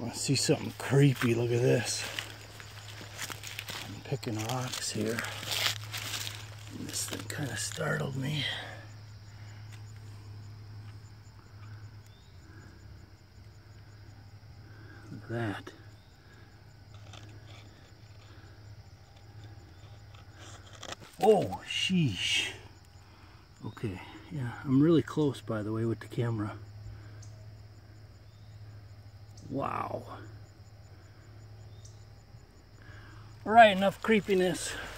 I want to see something creepy. Look at this. I'm picking rocks here. And this thing kind of startled me. Look at that. Oh, sheesh. Okay, yeah, I'm really close, by the way, with the camera. Wow. All right, enough creepiness.